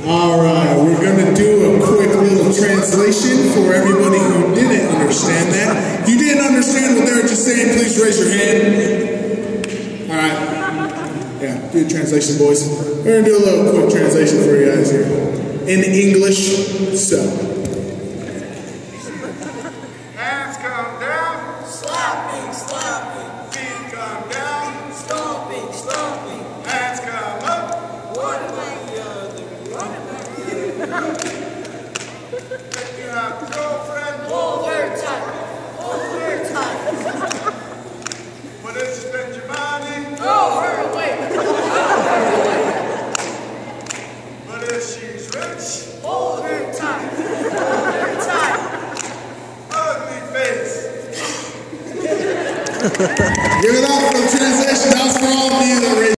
All right, we're going to do a quick little translation for everybody who didn't understand that. If you didn't understand what they were just saying, please raise your hand. All right. Yeah, do a translation, boys. We're going to do a little quick translation for you guys here. In English, so. Hands come down. Slapping, slapping. Feet come down. Stomping, stomping. Hands come up. One about the other. One about the other. If you have a girlfriend, Hold her tight. Hold her tight. but if you spend your money, Throw her away. Throw her away. but if she's rich, Hold her tight. Hold her tight. ugly face. Give it up for the translation. That was for all of you that raised